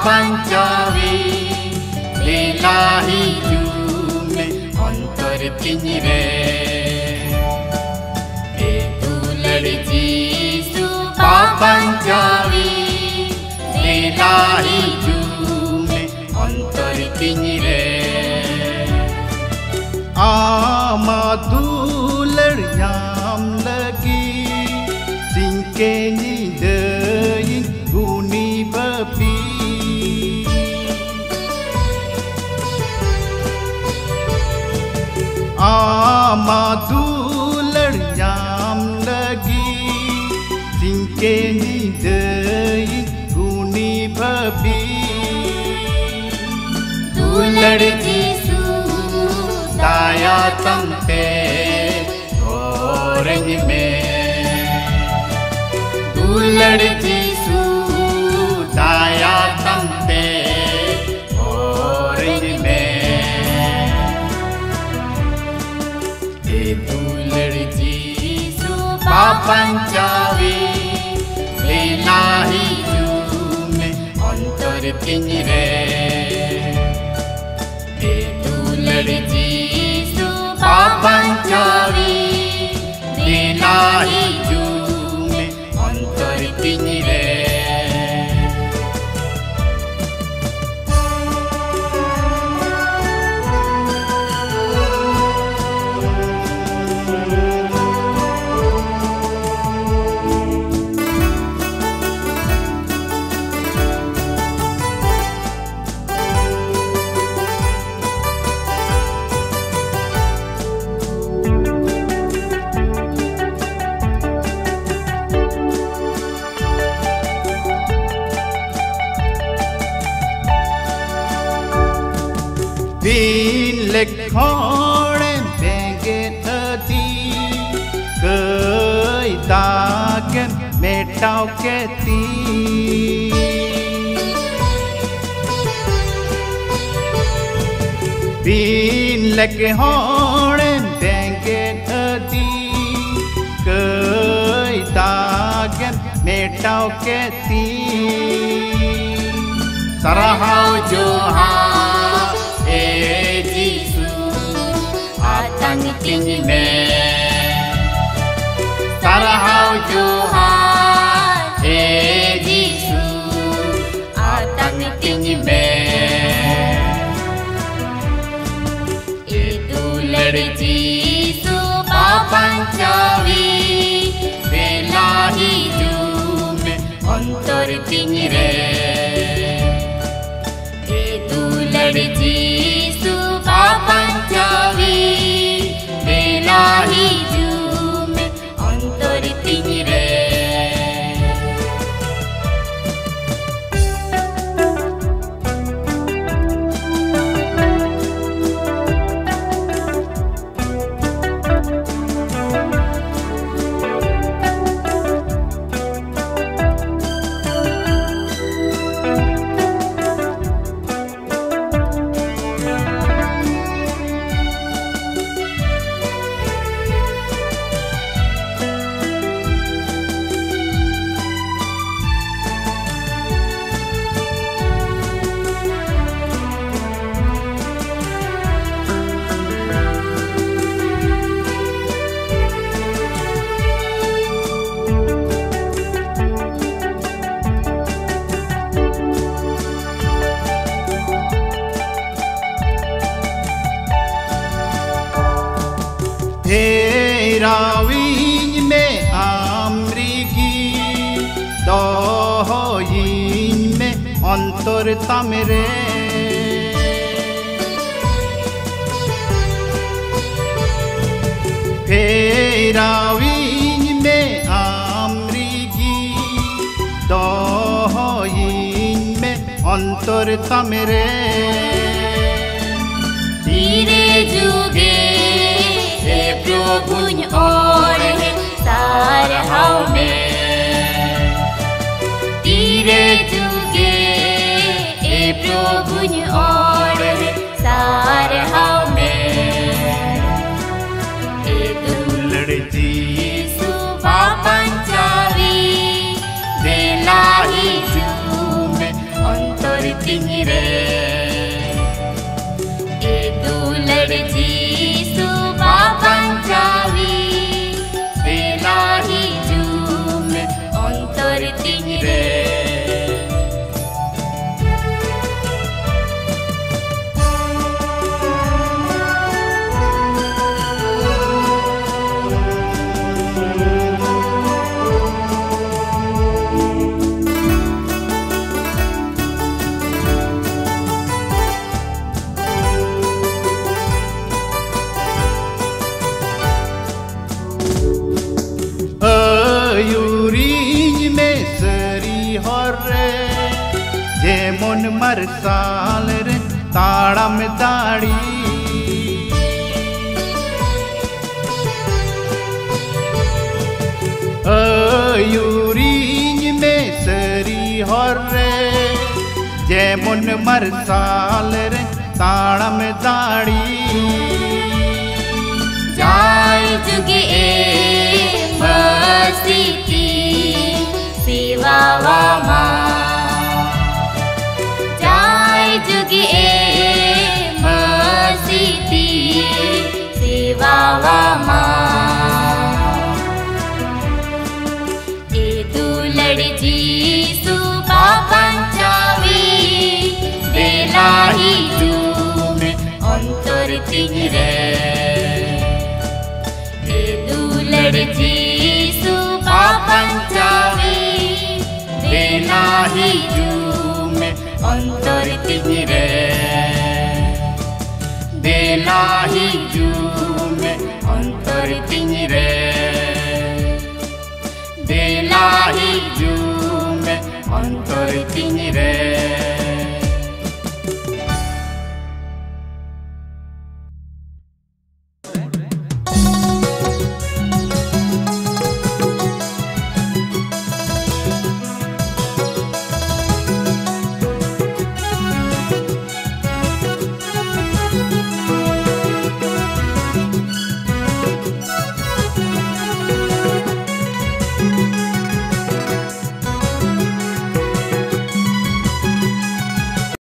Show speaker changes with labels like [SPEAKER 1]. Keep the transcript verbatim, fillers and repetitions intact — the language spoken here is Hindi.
[SPEAKER 1] pancawi lillahi jume antar tinjire itu lerji su pancawi lillahi jume antar tinjire
[SPEAKER 2] amadular nyam lagi singke nyidein guni babi amadular nyam lagi singke nyidein guni babi
[SPEAKER 1] dular jisu daya tamte goreng में दुलड़ जीसू दाया तमते औरंग में ए दुलड़ जीसू पापंचावी लीलाही जुमे अंतर तिंजरे ए दुलड़ जीसू पापंचावी लीलाही जुमे अंतर तिंजरे
[SPEAKER 2] Bin lek khore benge thadi kai dagen metau keti Bin lek khore benge thadi kai dagen metau keti
[SPEAKER 1] Sarahau Johan ए जीसू आतंक किंग में सरहाउ जोहार ए जीसू आतंक किंग में ए दुलड़ जीसू पापंचावी बेलाही जुमे अंतर तिंजरे ए दुलड़ जीसू पापंचावी बेलाही जुमे अंतर तिंजरे
[SPEAKER 2] Herawin me amrigi dohoyin me antor tamre Herawin me amrigi dohoyin me antor tamre
[SPEAKER 1] धीरे जुगे हे प्रभु और है सारहाव में धीरे जुगे हे प्रभु और है सारहाव में ए दुलड़ जीसू पापंचावी बेलाही जुमे अंतर
[SPEAKER 2] marshal re taram dadi ayurinya me seri horre jemon marshal re taram dadi
[SPEAKER 1] jai juge e masiti siwa wama jai juge e masiti siwa wama edu ladji suba panchavi delahi jume antar tingre ladji suba panchavi delahi jume antar tingre delahi jume antar tingre delahi jume antar tingre